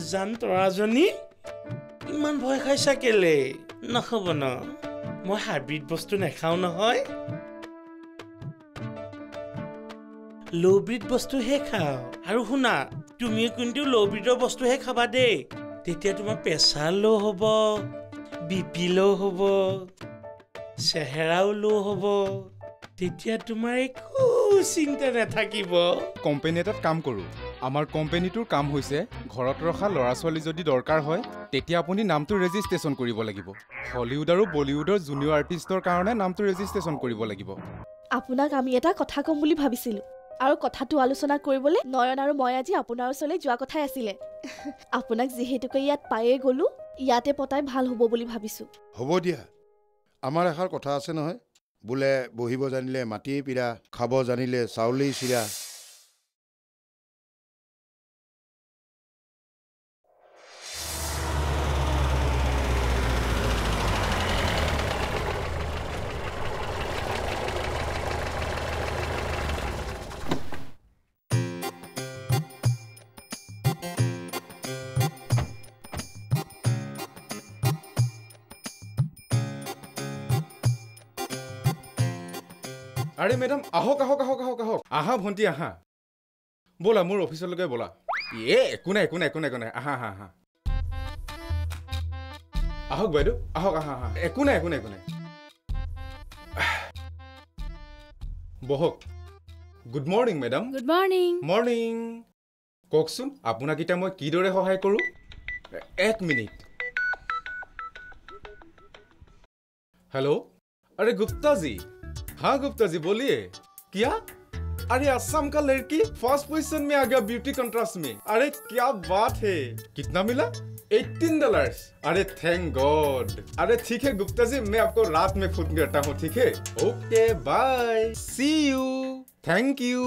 উজান তৰাজনী ইমান ভয় খাইছা কেলে নহ'ব ন মই হাইব্ৰিড বস্তু নাখাওঁ নহয় লো ব্ৰিড বস্তুহে খাওঁ আৰু শুনা তুমিও কিন্তু লো ব্ৰিডৰ বস্তুহে খাবা দেই তেতিয়া তোমাৰ প্ৰেছাৰ লো হ'ব বিপি লো হ'ব চেহেৰাও লো হ'ব তেতিয়া তোমাৰ একো চিন্তা নাথাকিব কোম্পানী এটাত কাম কৰোঁ আমাৰ কোম্পানীটোৰ কাম হৈছে ঘৰত ৰখা ল'ৰা ছোৱালী যদি দৰকাৰ হয় তেতিয়া আপুনি নামটো ৰেজিষ্ট্ৰেশ্যন কৰিব লাগিব হলিউড আৰু বলিউডৰ জুনিয়ৰ আৰ্টিষ্টৰ কাৰণে নামটো ৰেজিষ্ট্ৰেশ্যন কৰিব লাগিব আপোনাক আমি এটা কথা ক'ম বুলি ভাবিছিলোঁ আৰু কথাটো আলোচনা কৰিবলৈ নয়ন আৰু মই আজি আপোনাৰ ওচৰলৈ যোৱা কথাই আছিলে আপোনাক যিহেতুকে ইয়াত পায়ে গ'লো ইয়াতে পতাই ভাল হ'ব বুলি ভাবিছোঁ হ'ব দিয়া আমাৰ এষাৰ কথা আছে নহয় বোলে বহিব জানিলে মাটিয়ে পিৰা খাব জানিলে চাউলেই চিৰা আৰে মেডাম আহক আহক আহক আহক আহক আহা ভণ্টি আহা ব'লা মোৰ অফিচলৈকে ব'লা একো নাই একো নাই একো নাই একো নাই আহা আহা আহা আহক বাইদেউ আহক আহা আহা একো নাই একো নাই একো নাই বহক good morning madam good morning morning কওকচোন আপোনাক এতিয়া মই কিদৰে সহায় কৰোঁ এক মিনিট হেল্ল' अरे गुप्ता जी हाँ गुप्ता जी बोलिए क्या अरे असम का लड़की फर्स्ट पोजीशन में आ गया ब्यूटी कंट्रास्ट में अरे क्या बात है कितना मिला $18 अरे थैंक गॉड अरे ठीक है गुप्ता जी मैं आपको रात में फोन करता हूँ ठीक है okay bye see you thank you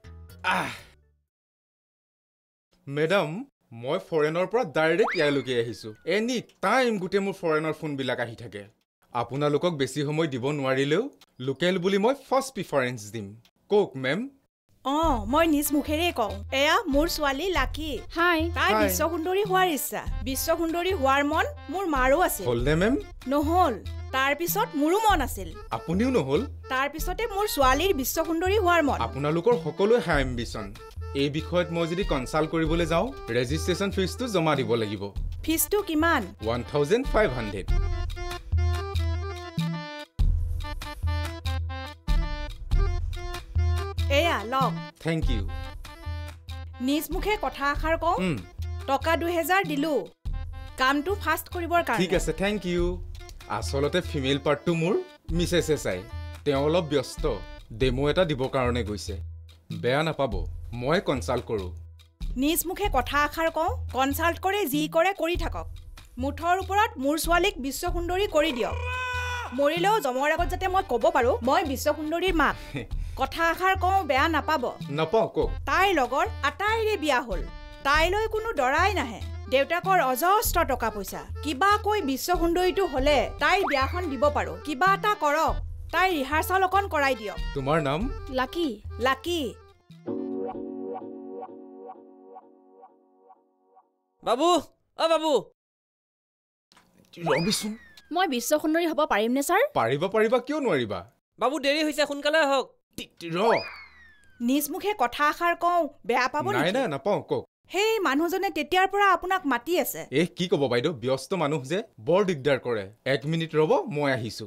madam मैं फरेनर पर डायरेक्ट ইয়ালৈকে আহিছো এনি টাইম গুটে মোৰ ফৰেনৰ ফোন বিলাক আহি থাকে আপোনালোকক বেছি সময় দিব নোৱাৰিলেও লোকেল বুলি মই ফাৰ্স্ট প্ৰিফাৰেন্স দিম কোক মেম মই নিজ মুখেৰে কওঁ এয়া মোৰ ছোৱালী লাকি হাই তাই বিশ্ব সুন্দৰী হোৱাৰ ইচ্ছা বিশ্ব সুন্দৰী হোৱাৰ মন মোৰ মাৰো আছিল হলনে মেম নহল তাৰ পিছত মোৰো মন আছিল আপুনিও নহল তাৰ পিছতে মোৰ ছোৱালীৰ বিশ্ব সুন্দৰী হোৱাৰ মন আপোনালোকৰ সকলোৱে হাই এম্বিশন এই বিষয়ত মই যদি কনসাল্ট কৰিবলৈ যাওঁ ৰেজিষ্ট্ৰেচন ফিজটো জমা দিব লাগিব ফিজটো কিমান 1500 এয়া লওক থ্যাংক ইউ নিজ মুখে কথা আখাৰ কওঁ টকা 2000 দিলো কামটো ফাষ্ট কৰিবৰ কাৰণে ঠিক আছে থ্যাংক ইউ আসলতে ফিমেল পাৰ্টটো মোৰ মিছেছে চাই তেওঁ অলপ ব্যস্ত ডেমো এটা দিবৰ কাৰণে গৈছে বেয়া নাপাব মই কনসাল্ট কৰো নিজ মুখে কথা আখাৰ কওঁ কনসাল্ট কৰে যি কৰে কৰি থাকক মুঠৰ ওপৰত মোৰ ছোৱালীক বিশ্ব সুন্দৰী কৰি দিয়ক মৰিলেও জমৰ আগত যাতে মই ক'ব পাৰো মই বিশ্ব সুন্দৰীৰ মাক কথা আখাৰ কওঁ বেয়া নাপাব নাপাওঁ কক তাইৰ লগৰ আটাইৰে বিয়া হ'ল তাইলৈ কোনো দৰাই নাহে দেউতাকৰ অজস্ৰ টকা পইচা কিবা কৈ বিশ্ব সুন্দৰীটো হলে তাই বিয়াখন দিব পাৰো কিবা এটা কৰক তাই ৰিহাৰ্সাল অকন কৰাই দিয়ক তোমাৰ নাম লাকি লাকি বাবু অ বাবু ৰবিচোন মই বিশ্ব সুন্দৰী হ'ব পাৰিমনে ছাৰ পাৰিবা কিয় নোৱাৰিবা বাবু দেৰি হৈছে সোনকালে আহক ৰ নিজ মুখে কথা আখাৰ কওঁ বেয়া পাব নাই নেকি নাই নাপাওঁ কক সেই মানুহজনে তেতিয়াৰ পৰা আপোনাক মাতি আছে কি ক'ব বাইদেউ ব্যস্ত মানুহ যে বৰ দিগদাৰ কৰে 1 মিনিট ৰ'ব মই আহিছো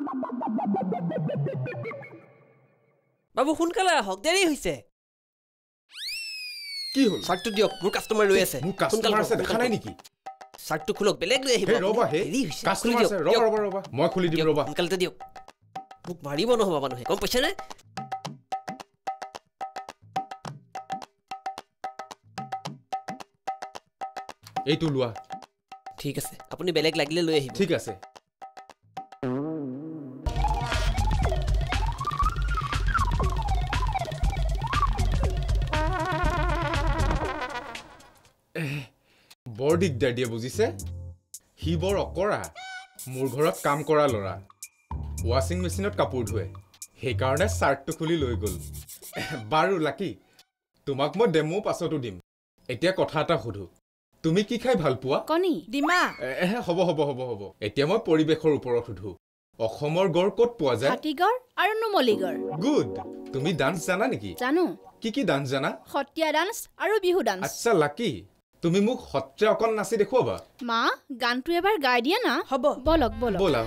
বাবু সোনকালে আহক দেৰি হৈছে কি হ'ল চাৰ্টটো দিয়ক মোৰ কাষ্টমাৰ লৈ আছে মোৰ কাষ্টমাৰ আছে দেখা নাই নেকি চাৰ্টটো খুলক বেলেগ লৈ আহিব ৰ'বা দেৰি হৈছে কাষ্টমাৰ আছে ৰ'বা মই খুলি দিম ৰ'বা সোনকালে দিয়ক মোক মাৰিব নহ'ব মানুহে গম পাইছে নে এইটো লোৱা ঠিক আছে আপুনি বেলেগ লাগিলে লৈ আহিব ঠিক আছে বৰ দিগদাৰ দিয়ে বুজিছে সি বৰ অকৰা মোৰ ঘৰত কাম কৰা ল'ৰা ৱাশ্বিং মেচিনত কাপোৰ ধুৱে সেইকাৰণে চাৰ্টটো খুলি লৈ গ'ল বাৰু লাকি তোমাক মই ডেমো পাছতো দিম এতিয়া কথা এটা সুধো তুমি কি খাই ভাল পোৱা কণী ডিমা হ'ব হ'ব হ'ব হ'ব এতিয়া মই পৰিৱেশৰ ওপৰত সুধো অসমৰ গড় ক'ত পোৱা যায় হাতীগড় আৰু নুমলীগড় গুড তুমি ডান্স জানা নেকি জানো কি ডান্স জানা সত্ৰীয়া ডান্স আৰু বিহু ডান্স আচ্ছা লাকি তুমি মোক সত্ৰীয়া অকণ নাচি দেখুৱাবা মা গানটো এবাৰ গাই দিয়া না হ'ব বলক বলক ব'লা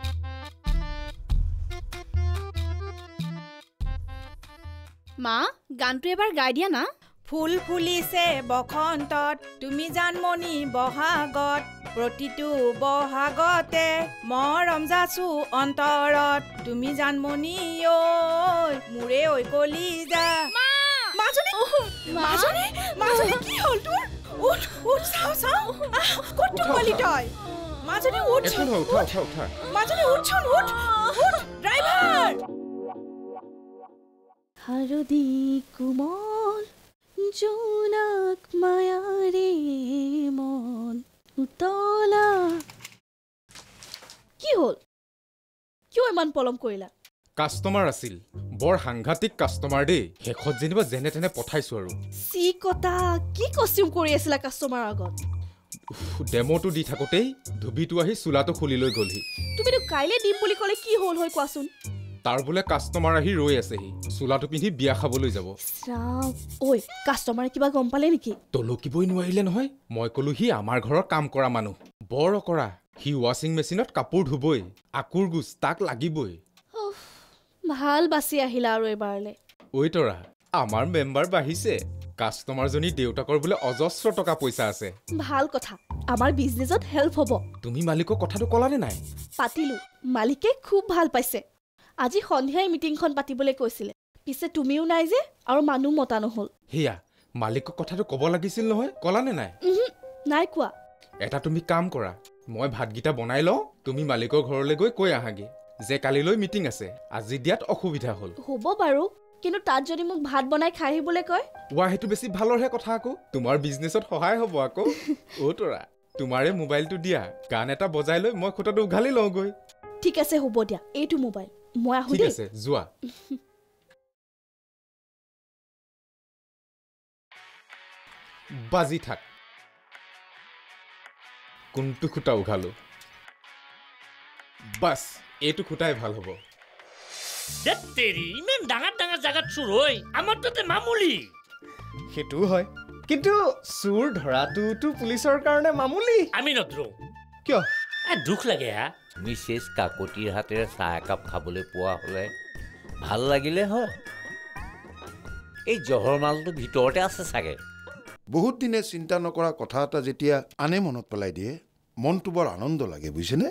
মা গানটো এবাৰ গাই দিয়া না ফুল ফুলিছে বসন্তত তুমি জানমণি বহাগত প্ৰতিটো বহাগতে মৰম যাচো অন্তৰত তুমি জানমণি ঐ মোৰে ঐ কলিজা মাজনী মাজনী মাজনী কি হ'ল তোৰ উঠ উঠ চাও চাও ক'ত টোপলি তই মাজনী উঠ একো নহয় উঠা উঠা উঠা মাজনী উঠচোন উঠ উঠ ড্ৰাইভাৰ হাৰদি কোমল জোনাক মায়াৰে মন উতলা কি হ'ল কিয় ইমান পলম কৰিলা কাষ্টমাৰ আছিল বৰ সাংঘাতিক কাষ্টমাৰ দেই শেষত যেনিবা যেনে তেনে পঠাইছো আৰু চি কটা কি কষ্টিউম কৰি আছিলা কাষ্টমাৰৰ আগত ডেমোটো দি থাকোঁতেই ধুবিটো আহি চোলাটো খুলি লৈ গ'লহি তুমিতো কাইলৈ দিম বুলি ক'লে কি হ'ল হয় কোৱাচোন তাৰ বোলে কাষ্টমাৰ আহি ৰৈ আছেহি চোলাটো পিন্ধি বিয়া খাবলৈ যাব ঐ কাষ্টমাৰে কিবা গম পালে নেকি তলকিবই নোৱাৰিলে নহয় মই ক'লো সি আমাৰ ঘৰৰ কাম কৰা মানুহ বৰ অকৰা সি ৱাশ্বিং মেচিনত কাপোৰ ধুবই আকুৰ গুচ তাক লাগিবই ভাল বাচি আহিলা আৰু এবাৰলে ঐ তৰা আমাৰ মেম্বাৰ বাঢ়িছে কাষ্টমাৰজনী দেউতাকৰ বোলে অজস্ৰ টকা পইচা আছে ভাল কথা আমাৰ বিজনেছত হেল্প হ'ব তুমি মালিকক কথাটো ক'লানে নাই পাতিলো মালিকে খুব ভাল পাইছে আজি সন্ধিয়াই মিটিংখন পাতিবলৈ কৈছিলে পিছে তুমিও নাই যে আৰু মানুহ মতা নহ'ল হেয়া মালিকক কথাটো ক'ব লাগিছিল নহয় ক'লানে নাই নাই কোৱা এটা তুমি কাম কৰা মই ভাতকেইটা বনাই লওঁ তুমি মালিকৰ ঘৰলৈ গৈ কৈ আহাগে যে কালিলৈ মিটিং আছে আজি দিয়াত অসুবিধা হ'ল হ'ব বাৰু কিন্তু তাত যদি মোক ভাত বনাই খাই আহিবলৈ কয় সেইটো বেছি ভালৰহে কথা আকৌ তোমাৰ বিজনেছত সহায় হ'ব আকৌ তৰা তোমাৰে মোবাইলটো দিয়া গান এটা বজাই লৈ মই খুটাটো উঘালি লওঁগৈ ঠিক আছে হ'ব দিয়া এইটো মোবাইল মই আহো ঠিক দেই আছে যোৱা বাজি থাক কোনটো খুটা উঘালো বাছ এইটো খুটাই ভাল হ'ব দেৰি ইমান ডাঙৰ ডাঙৰ জাগাত চুৰ হৈ আমাৰ তাতে মামুলি সেইটোও হয় কিন্তু চুৰ ধৰাটোতো পুলিচৰ কাৰণে মামুলি আমি নধৰো কিয় দুখ লাগে হা মিছেছ কাকতিৰ হাতেৰে চাহ একাপ খাবলৈ পোৱা হ'লে ভাল লাগিলে হয় এই জহৰ মালটো ভিতৰতে আছে চাগে বহুত দিনে চিন্তা নকৰা কথা এটা যেতিয়া আনে মনত পেলাই দিয়ে মনটো বৰ আনন্দ লাগে বুজিছেনে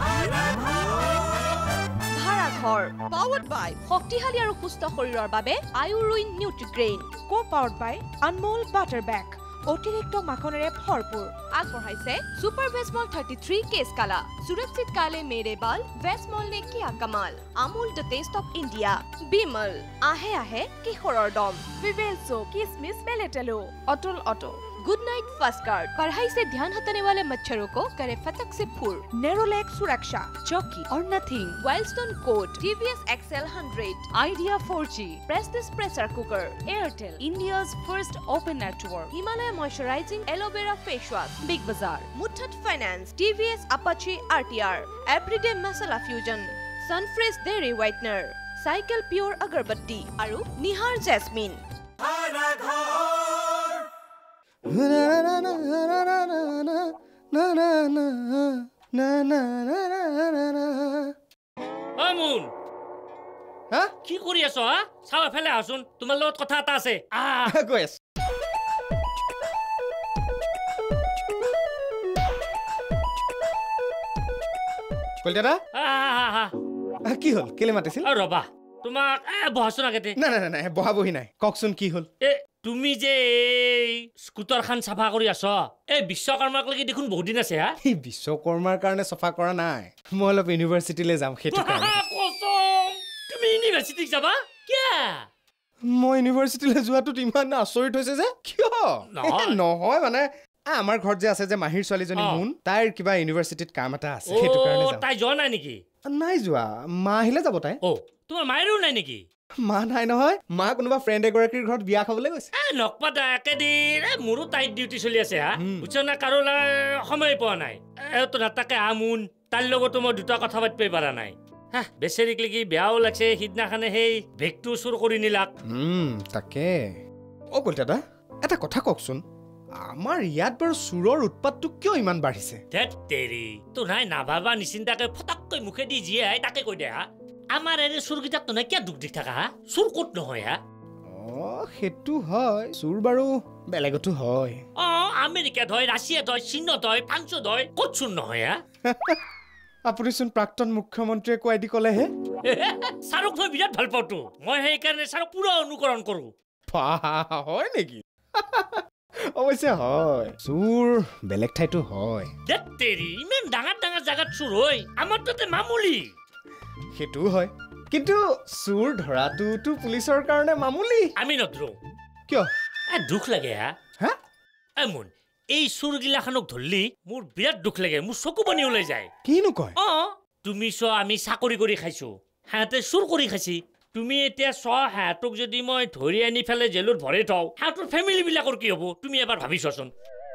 ভাড়াঘৰ পাৱাৰ্ড বাই শক্তিশালী আৰু সুস্থ শৰীৰৰ বাবে আয়ুৰুইন Nutrigrain co powered by Anmol butter bake অতিৰিক্ত মাখনেৰে ভৰপূৰ আগবঢ়াইছে सुपर वेस्मॉल 33 केस काला सुरक्षित काले मेरे बाल वेस्मॉल ने किया कमाल Amul the taste of India Bimal आहे आहे किशोरर दम विवेल सो किसमिस मेलेटेलो अटल auto Good Knight First Guard पढ़ाई से ध्यान हटाने वाले मच्छरों को करे फटक से फूर नेरोलैक सुरक्षा चौकी और nothing Wild Stone code TVS XL 100 Idea 4G Prestige pressure cooker Airtel India's first open network Himalaya moisturising aloe vera face wash big Bazaar Muthoot finance TVS Apache RTR everyday masala fusion Sunfresh dairy whitener Cycle pure agarbatti और निहार jasmine মুন কি কৰি আছ হা চাও এফালে আহচোন তোমাৰ লগত কথা এটা আছে গৈ আছো কলিতা কি হ'ল কেলে মাতিছিল ৰবা তোমাক বহাচোন আগতে নাই নাই নাই বহাবহি নাই কওকচোন কি হ'ল তুমি যে স্কুটাৰখন চাফা কৰি আছ বিশ্বকৰ্মাক লাগি দেখোন বহুত দিন আছে হা বিশ্বকৰ্মাৰ কাৰণে চাফা কৰা নাই মই অলপ ইউনিভাৰ্চিটিলৈ যাম সেইটো কাৰণে তুমি ইউনিভাৰ্চিটিত যাবা কিয় মই ইউনিভাৰ্চিটিলৈ যোৱাটোত ইমান আচৰিত হৈছে যে কিয় নহয় মানে আমাৰ ঘৰত যে আছে যে মাহিৰ ছোৱালীজনী মুন তাইৰ কিবা ইউনিভাৰ্চিটিত কাম এটা আছে সেইটো কাৰণে তাই যোৱা নাই নেকি নাই যোৱা মা আহিলে যাব তাই তোমাৰ মায়েৰো নাই নেকি মা নাই নহয় মা কোনোবা ফ্ৰেণ্ড এগৰাকীৰ ঘৰত বিয়া খাবলৈ গৈছে নকপাতা একেদিন মোৰো টাইট ডিউটি চলি আছে হা বুজিছ না কাৰোলৈ সময় পোৱা নাই তো নাতাকে আমোন তাৰ লগতো মই দুটা কথা পাতিবই পৰা নাই হা বেচেৰিক লাগি বেয়াও লাগছে সিদিনাখনে সেই বেগটো চুৰ কৰি নিলাক তাকে অ কলিতা এটা কথা কওকচোন আমাৰ ইয়াত বাৰু চুৰৰ উৎপাতটো কিয় ইমান বাঢ়িছে ধেত তেৰি তো নাই নাভাবা নিচিন্তাকে ফটাককৈ মুখেদি যিয়ে আহে তাকে কৈ দে হা আমাৰ এনে চুৰকেইটাক তো নাই কিয় দুখ দি থাকা হা চুৰ ক'ত নহয় হা সেইটো হয় চুৰ বাৰু বেলেগতো হয় আমেৰিকাত হয় ৰাছিয়াত হয় চীনত হয় ফ্ৰান্সত হয় ক'ত চুৰ নহয় হা আপুনিচোন প্ৰাক্তন মুখ্যমন্ত্ৰীয়ে কৈ দি ক'লেহে শ্বাহৰুখ মই বিৰাট ভাল পাওঁতো মই সেইকাৰণে শ্বাহৰুখ পুৰা অনুকৰণ কৰোঁ হয় নেকি অৱশ্যে হয় চুৰ বেলেগ ঠাইতো হয় ধেত তেৰি ইমান ডাঙৰ ডাঙৰ জাগাত চুৰ হয় আমাৰ তাতে মামুলি সেইটোও হয় কিন্তু চুৰ ধৰাটোতো পুলিচৰ কাৰণে মামুলি আমি নধৰো কিয় দুখ লাগে হা মোন এই চুৰগিলাখনক ধৰলি মোৰ বিৰাট দুখ লাগে মোৰ চকু পানী ওলাই যায় কিনো কয় তুমি চোৱা আমি চাকৰি কৰি খাইছো সিহঁতে চুৰ কৰি খাইছি তুমি এতিয়া চোৱা সিহঁতক যদি মই ধৰি আনি পেলাই জেলত ভৰাই থওঁ সিহঁতৰ ফেমিলিবিলাকৰ কি হ'ব তুমি এবাৰ ভাবি চোৱাচোন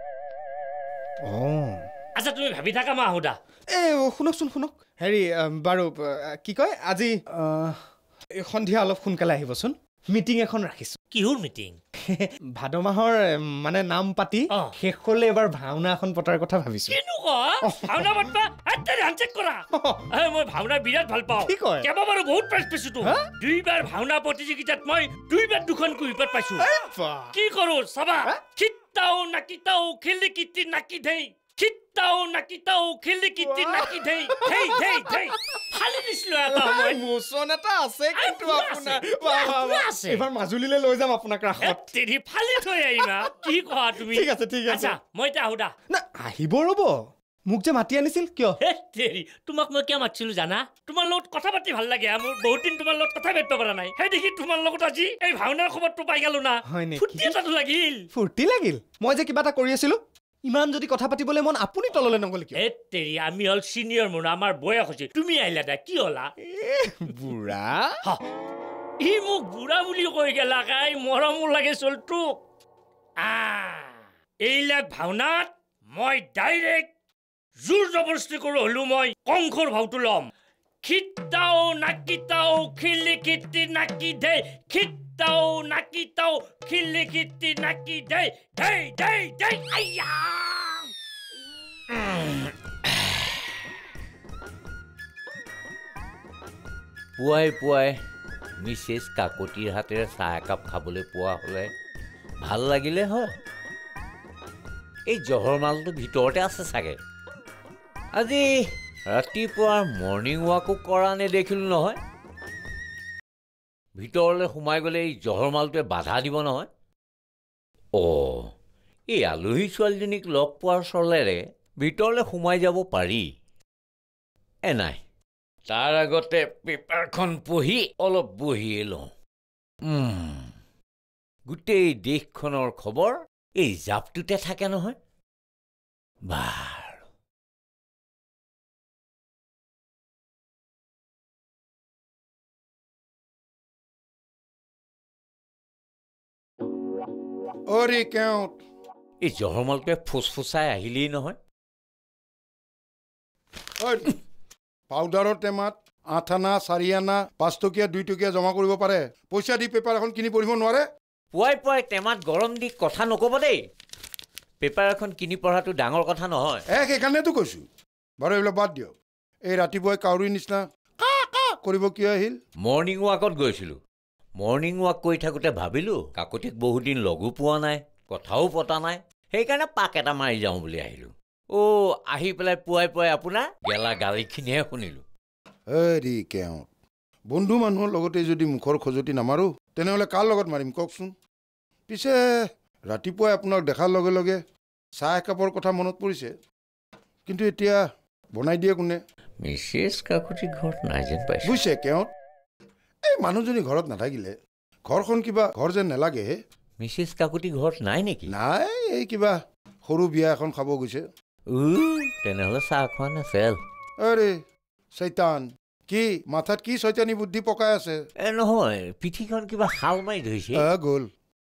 আচ্ছা তুমি ভাবি থাকা মা আহোদা শুনক হেৰি বাৰু কি কয় আজি সন্ধিয়া অলপ সোনকালে আহিবচোন মিটিং এখন ৰাখিছো কিহৰ মিটিং ভাদ মাহৰ মানে নাম পাতি শেষ হ'লে এবাৰ ভাওনা এখন পতাৰ কথা ভাবিছো ভাওনা পাতবা চেক কৰা মই ভাওনা বিৰাট ভাল পাওঁ কেইবাবাৰো বহুত প্ৰাইজ পাইছো দুইবাৰ ভাওনা প্ৰতিযোগিতাত মই দুইবাৰ দুখন কুইপাত পাইছো কি কৰো চাবা খিত্তাও নাকিতাও খেলি কিতি নাকি ধেই খিত্তাও নাকিতাও খেলি কিতি নাকি ধেই ধেই ধেই ধেই ফালি দিছিলো এটা মই মোচন এটা আছে কিন্তু আপোনাৰ এবাৰ মাজুলীলৈ লৈ যাম আপোনাক ৰাখত তেৰি ফালি থৈ আহিবা কি কোৱা তুমি ঠিক আছে আচ্ছা মই এতিয়া আহোদা না আহিব ৰ'ব মোক যে মাতি আনিছিল কিয় তেৰি তোমাক মই কিয় মাতিছিলো জানা তোমাৰ লগত কথা পাতি ভাল লাগে মোৰ বহুত দিন তোমাৰ লগত কথা পাতিব পৰা নাই সেই দেখি তোমাৰ লগত আজি এই ভাওনাৰ খবৰটো পাই গলো না ফুৰ্তি এটাতো লাগিল ফুৰ্তি লাগিল মই যে কিবা এটা কৰি আছিলো ইমান যদি কথা পাতিবলৈ মন আপুনি তললৈ নগ'লে কিয় তেৰি আমি হল চিনিয়ৰ মানুহ আমাৰ বয়স হৈছে তুমি আহিলা দা কি হলা বুঢ়া ই মোক বুঢ়া বুলি কৈ গেলা কাই মৰমো লাগে চলটোক এইলাক ভাওনাত মই ডাইৰেক্ট জোৰ জবৰদস্তি কৰো হলো মই কংসৰ ভাওটো ল'ম খিত্তাও নাকিতাও খিলি কিতি নাকি দে খিত্তাও নাকিতাও খিলি কিতি নাকি দে দেই দেই দেই আইয়া পুৱাই পুৱাই মিছেছ কাকতিৰ হাতেৰে চাহ একাপ খাবলৈ পোৱা হ'লে ভাল লাগিলে হয় এই জহৰ মালটো ভিতৰতে আছে চাগে আজি ৰাতিপুৱাৰ মৰ্ণিং ৱাকো কৰা নেদেখিলোঁ নহয় ভিতৰলৈ সোমাই গ'লে এই জহৰ মালটোৱে বাধা দিব নহয় এই আলহী ছোৱালীজনীক লগ পোৱাৰ চলেৰে ভিতৰলৈ সোমাই যাব পাৰি নাই তাৰ আগতে পেপাৰখন পঢ়ি অলপ বহিয়ে লওঁ গোটেই দেশখনৰ খবৰ এই জাপটোতে থাকে নহয় এই জহৰমালটোৱে ফুচফুচাই আহিলেই নহয় পাউডাৰৰ টেমাত 8 আনা 4 আনা 5 টকীয়া 2 টকীয়া জমা কৰিব পাৰে পইচা দি পেপাৰ এখন কিনি পঢ়িব নোৱাৰে পুৱাই পুৱাই টেমাত গৰম দি কথা নক'ব দেই পেপাৰ এখন কিনি পঢ়াটো ডাঙৰ কথা নহয় সেইকাৰণেতো কৈছো বাৰু এইবিলাক বাদ দিয়ক এই ৰাতিপুৱাই কাউৰীৰ নিচিনা কৰিব কিয় আহিল মৰ্ণিং ৱাকত গৈছিলোঁ মৰ্ণিং ৱাক কৰি থাকোঁতে ভাবিলোঁ কাকতিক বহুত দিন লগো পোৱা নাই কথাও পতা নাই সেইকাৰণে পাক এটা মাৰি যাওঁ বুলি আহিলোঁ আহি পেলাই পুৱাই পুৱাই আপোনাৰ গেলা গালিখিনিহে শুনিলোঁ বন্ধু মানুহৰ লগতে যদি মুখৰ খজুতি নামাৰো তেনেহ'লে কাৰ লগত মাৰিম কওকচোন পিছে ৰাতিপুৱাই আপোনাক দেখাৰ লগে লগে চাহ একাপৰ কথা মনত পৰিছে কিন্তু এতিয়া বনাই দিয়ে কোনে মিছেছ কাকতি ঘৰত নাই যেন পাইছে বুজিছে এই মানুহজনী ঘৰত নাথাকিলে ঘৰখন কিবা ঘৰ যেন নালাগে মিছেছ কাকতি ঘৰত নাই নেকি নাই এই কিবা সৰু বিয়া এখন খাব গৈছে তেনেহ'লে চাহ খোৱা নাছিল চৈতান কি মাথাত কি শয়তানী বুদ্ধি পকাই আছে নহয় পিঠিখন কিবা হাল মাৰি ধৰিছে গ'ল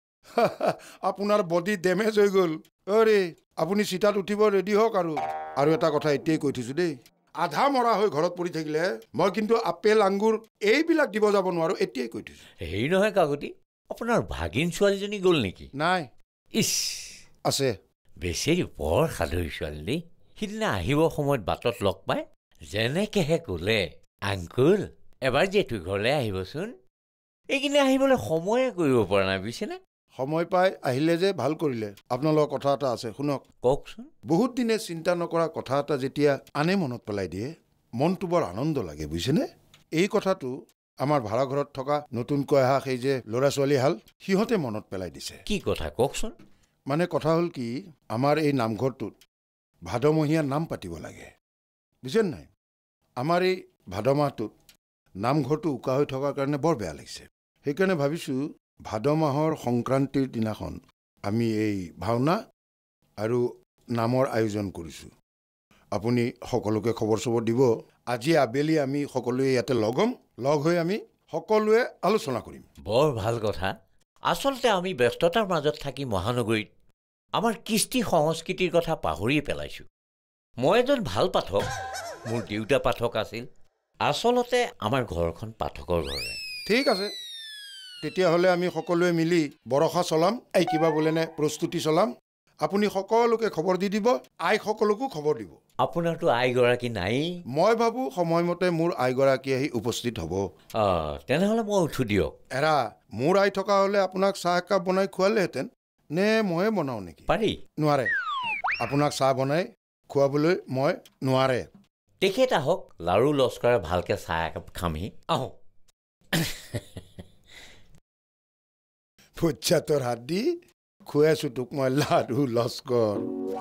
আপোনাৰ বডি ডেমেজ হৈ গ'ল অৰে আপুনি চিটাত উঠিব ৰেডি হওক আৰু এটা কথা এতিয়াই কৈ থৈছো দেই আধা মৰা হৈ ঘৰত পৰি থাকিলে মই কিন্তু আপেল আঙ্গুৰ এইবিলাক দিব যাব নোৱাৰো এতিয়াই কৈ থৈছো হেৰি নহয় কাকতি আপোনাৰ ভাগিন ছোৱালীজনী গ'ল নেকি নাই ইছ আছে বেচেৰি বৰ সাধুৰী ছোৱালী দেই সিদিনা আহিব সময়ত বাটত লগ পাই যেনেকেহে ক'লে আংকুল এবাৰ যিহেতু ঘৰলৈ আহিবচোন এইখিনি আহিবলৈ সময়ে কৰিব পৰা নাই বুজিছেনে সময় পাই আহিলে যে ভাল কৰিলে আপোনালোকৰ কথা এটা আছে শুনক কওকচোন বহুত দিনে চিন্তা নকৰা কথা এটা যেতিয়া আনে মনত পেলাই দিয়ে মনটো বৰ আনন্দ লাগে বুজিছেনে এই কথাটো আমাৰ ভাড়া ঘৰত থকা নতুনকৈ অহা সেই যে ল'ৰা ছোৱালী হাল সিহঁতে মনত পেলাই দিছে কি কথা কওকচোন মানে কথা হ'ল কি আমাৰ এই নামঘৰটোত ভাদমহীয়া নাম পাতিব লাগে বুজিছে নাই আমাৰ এই ভাদ মাহটোত নামঘৰটো উকা হৈ থকাৰ কাৰণে বৰ বেয়া লাগিছে সেইকাৰণে ভাবিছোঁ ভাদ মাহৰ সংক্ৰান্তিৰ দিনাখন আমি এই ভাওনা আৰু নামৰ আয়োজন কৰিছোঁ আপুনি সকলোকে খবৰ চবৰ দিব আজি আবেলি আমি সকলোৱে ইয়াতে লগ হৈ আমি সকলোৱে আলোচনা কৰিম বৰ ভাল কথা আচলতে আমি ব্যস্ততাৰ মাজত থাকি মহানগৰীত আমাৰ কৃষ্টি সংস্কৃতিৰ কথা পাহৰিয়ে পেলাইছোঁ মই এজন ভাল পাঠক মোৰ দেউতা পাঠক আছিল আচলতে আমাৰ ঘৰখন পাঠকৰ ঘৰৰে ঠিক আছে তেতিয়াহ'লে আমি সকলোৱে মিলি বৰষা চলাম এই কিবা বোলেনে প্ৰস্তুতি চলাম আপুনি সকলোকে খবৰ দি দিব আই সকলোকো খবৰ দিব আপোনাৰতো আইগৰাকী নাই মই ভাবোঁ সময়মতে মোৰ আইগৰাকী আহি উপস্থিত হ'ব তেনেহ'লে মই উঠো দিয়ক এৰা মোৰ আই থকা হ'লে আপোনাক চাহ একাপ বনাই খুৱালেহেঁতেন নে ময়ে বনাওঁ নেকি পাৰি নোৱাৰে আপোনাক চাহ বনাই খুৱাবলৈ মই নোৱাৰে তেখেত আহক লাৰু লস্কৰে ভালকৈ চাহ একাপ খামহি আহোঁ ফুটছাতৰ হাত দি খুৱাইছোঁ তোক মই লাৰু লস্কৰ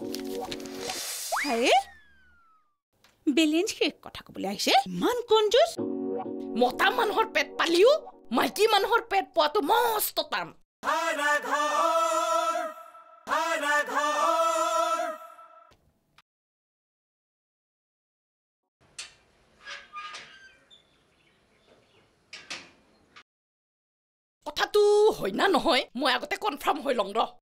বেলেঞ্চ শেষ কথা ক'বলৈ আহিছে ইমান কনজুচ মতা মানুহৰ পেট পালিও মাইকী মানুহৰ পেট পোৱাটো মস্ত টান কথাটো হয় না নহয় মই আগতে কনফাৰ্ম হৈ লওঁ ৰ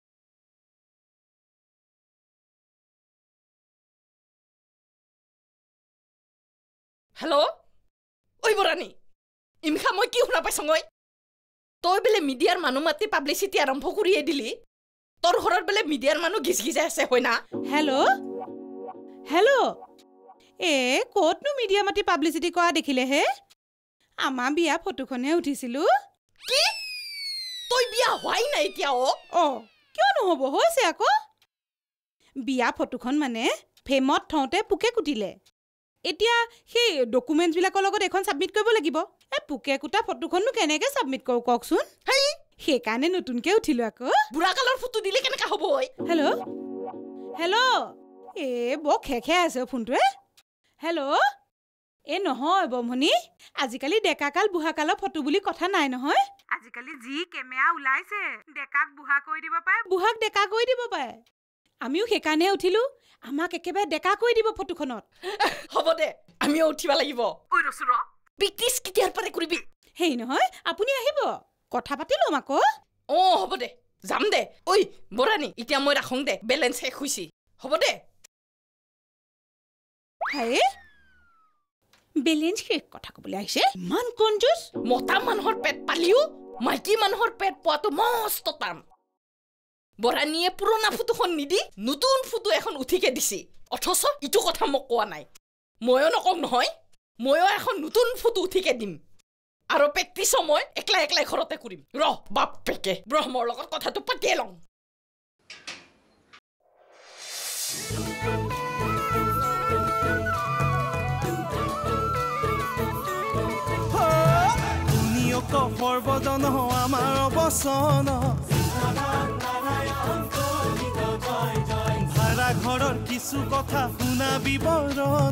হেল্ল' ঐ বৰাণী ইমিখা মই কি শুনা পাইছোঁ তই বোলে মিডিয়াৰ মানুহ মাতি পাব্লিচিটি আৰম্ভ কৰিয়ে দিলি তোৰ ঘৰত বোলে মিডিয়াৰ মানুহ ঘিচঘিচাই আছে হয় না হেল্ল' ক'তনো মিডিয়া মাতি পাব্লিচিটি কৰা দেখিলেহে আমাৰ বিয়া ফটোখনহে উঠিছিলোঁ কি তই বিয়া হোৱাই নাই এতিয়া কিয় নহ'ব হৈছে আকৌ বিয়া ফটোখন মানে ফেমত থওঁতে পোকে কুটিলে এতিয়া সেই ডকুমেণ্টছবিলাকৰ লগত এখন ছাবমিট কৰিব লাগিব পোকে কুটা ফটোখননো কেনেকৈ ছাবমিট কৰোঁ কওকচোন সেইকাৰণে নতুনকৈ উঠিলোঁ আকৌ বুঢ়া কালৰ ফটো দিলে কেনেকৈ হ'ব হেল্ল' বৰ খেখে আছে ফোনটোৱে হেল্ল' নহয় বমনি আজিকালি ডেকাকাল বুঢ়াকালৰ ফটো বুলি কথা নাই নহয় আজিকালি যি কেমেৰা ওলাইছে ডেকাক বুঢ়া কৰি দিব পাৰে বুঢ়াক ডেকা কৰি দিব পাৰে আমিও সেইকাৰণে উঠিলোঁ আমাক একেবাৰে ডেকা কৰি দিব ফটোখনত হ'ব দে আমিও উঠিব লাগিব প্ৰেক্টিচ কেতিয়াৰ পৰা কৰিবি হেৰি নহয় আপুনি আহিব কথা পাতি ল'ম আকৌ হ'ব দে যাম দে ঐ বৰাণী এতিয়া মই ৰাখোঁ দে বেলেঞ্চ শেষ হৈছে হ'ব দে বেলেঞ্চ শেষ কথা ক'বলৈ আহিছে ইমান কনজুচ মতা মানুহৰ পেট পালিও মাইকী মানুহৰ পেট পোৱাটো মস্ত টান বৰাণীয়ে পুৰণা ফটোখন নিদি নতুন ফটো এখন উঠিকে দিছে অথচ ইটো কথা মোক কোৱা নাই ময়ো নকওঁ নহয় ময়ো এখন নতুন ফটো উঠিকে দিম আৰু প্ৰেক্টিচো মই একলাই ঘৰতে কৰিম বাপেকে ব্ৰহ্মৰ লগত কথাটো পাতিয়ে লওঁ সৰ্বজন আমাৰ অৱচন ভাড়া ঘৰৰ কিছু কথা শুনা বিৱৰণ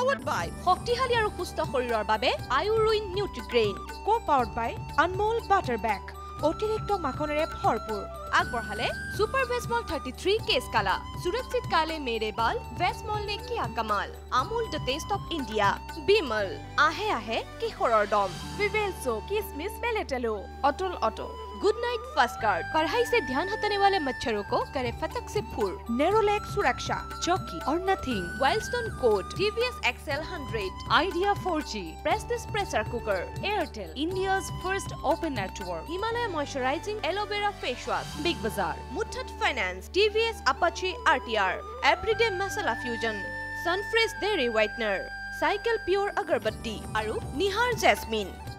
Powered by শক্তিশালী আৰু সুস্থ শৰীৰৰ বাবে আয়ুৰুইন Nutrigrain. Co-powered by Anmol Butter Bag, অতিৰিক্ত মাখনেৰে ভৰপূৰ। আগবঢ়ালে সুপাৰ ভেজমল 33 কেছ কালা, সুৰক্ষিত কালে মেৰে বাল, ভেজমল নে কিয়া কামাল, Amul the taste of India, Bimal আহে আহে কিশোৰৰ দম, विवेल्सो किसमिस मेलेटेलो, अटल auto, Good Knight First Guard, पढ़ाई से ध्यान हटाने वाले मच्छरों को करे फतक से फूर, नेरोलैक सुरक्षा, चौकी और nothing, Wild Stone code, TVS XL 100, Idea 4G, Prestige pressure cooker, Airtel, India's first open network, Himalaya moisturising aloe vera face wash, big Bazaar, Muthoot finance, TVS Apache RTR, everyday masala fusion, Sunfresh dairy whitener, Cycle pure agarbatti और निहार jasmine.